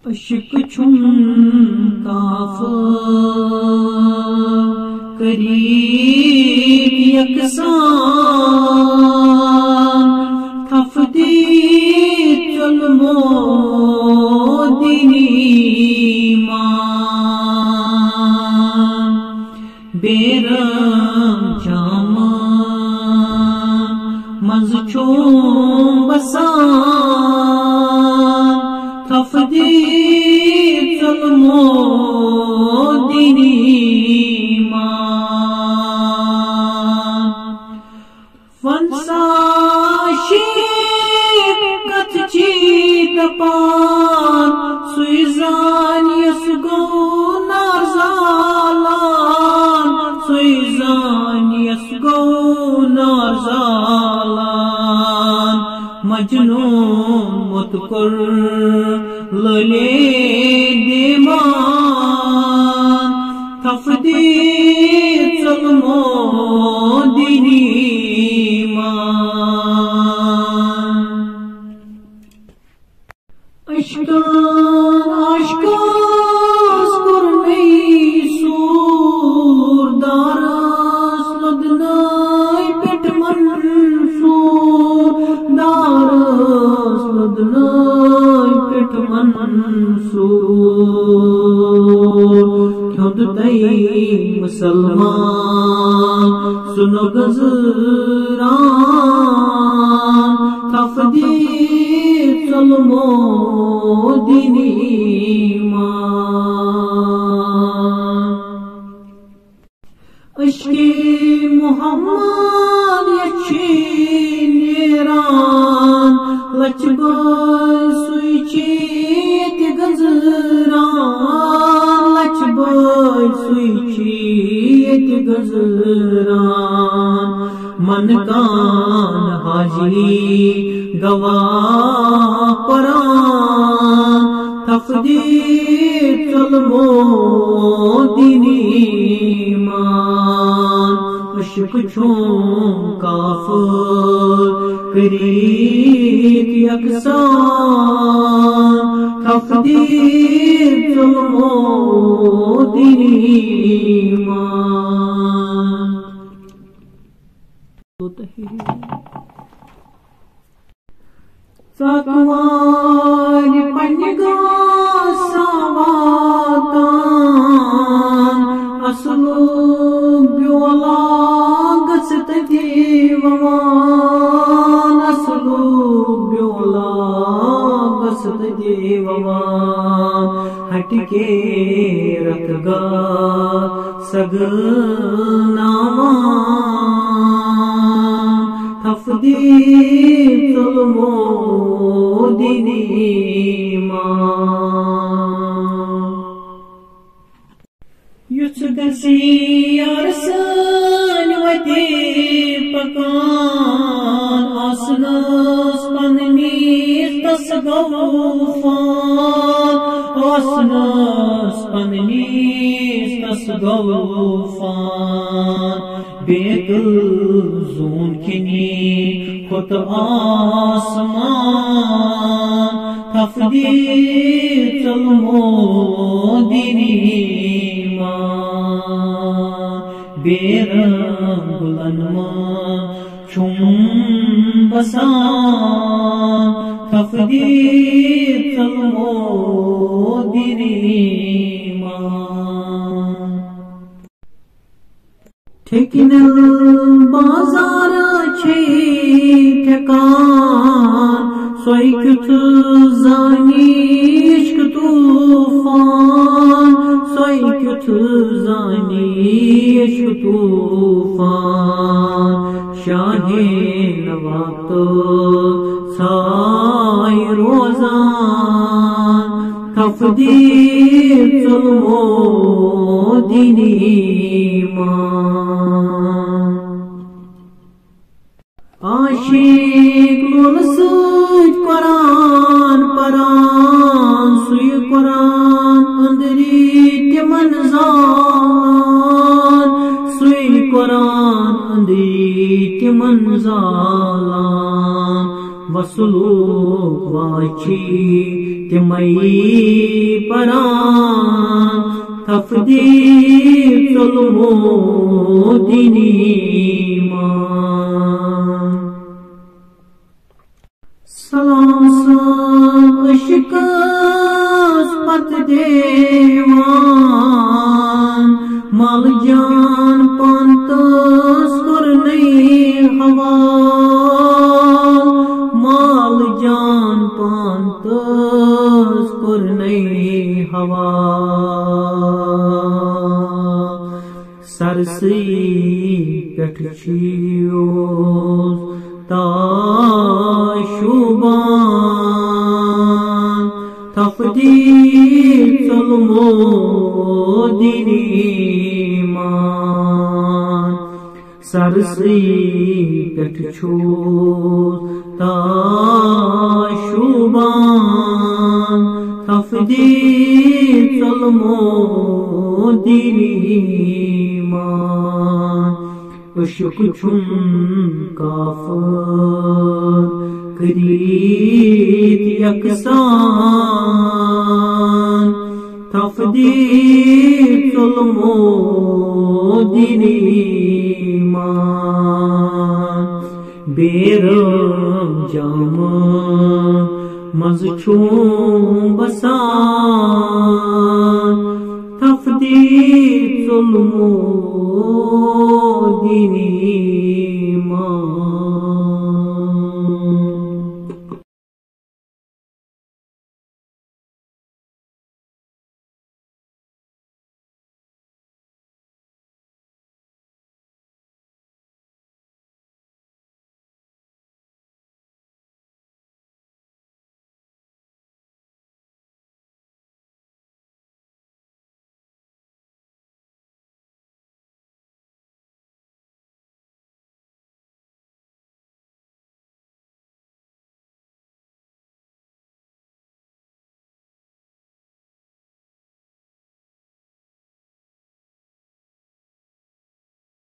अशिक छुम काफ़ करीब यकसान खफदी चल मोदिनी मान बेरम जामा मंज चोम बसान खफदी चल मोदिनी मान फंसाशी कथची दपान सुइजान यसगो नारजालान सुइजान यसगो नारजालान मजनून मुतकुर लले देमान खफदी चल मोदिनी मान अशकास कुरनई सूर दारस लदनाई पेट मंसूर दारस लदनाई पेट मंसूर क्यों तई मुसलमान सुनो गजरान खफदी चल मोदिनी मान अश्के मोहम्मद यच्छी नेरान लचबाय सुइची ते गजरान लचबाय सुइची ते गजरान मन कान हाजी गवाह परान खफदी चल मोदिनी मान अशिक छुम काफ़र करीब यकसान खफदी चल मोदिनी मान सकवार पन्नगा सावातान असलो ब्योला गसत देववान असलो ब्योला गसत देववान हटके रखगा सगनावान खफदी चल मोदिनी मान युच गसी अरसन वते पकान आसनस पन्नी तस गौफान आसनस पन्नी तस गौफान बेतुल ज़ून किनी खुद आसमान खफदी चल मोदिनी मान बेरंग बुलन छुम बसान खफदी चल मोदिनी मान ठेकिनल बाजार छे ठेकान सोइकुत जानी इश्क तूफान सोइकुत जानी इश्क तूफान शाहे नवातो साय रोजान खफदी चल मोदिनी मान आशिक लोल सूज कुरान परान सुई कुरान अंदरी तिमन जालान सुई कुरान अंदरी तिमन जालान वसलूक वाची तिमई परान तफदी तुलमो दिनी मान सलाम सब अशकस पत देवान माल जान पंतस करने हवा माल जान पंतस करने हवा सरसी पेठियोस ताशुबान तफदी तुलमो दिनी मान सरसी पेठियोस ताशुबान तफदी तुलमो दिनी मान अशक छुम काफर करीत यकसान तफदी तुलमो दिनी मान बेरम जाम मज छुम बसान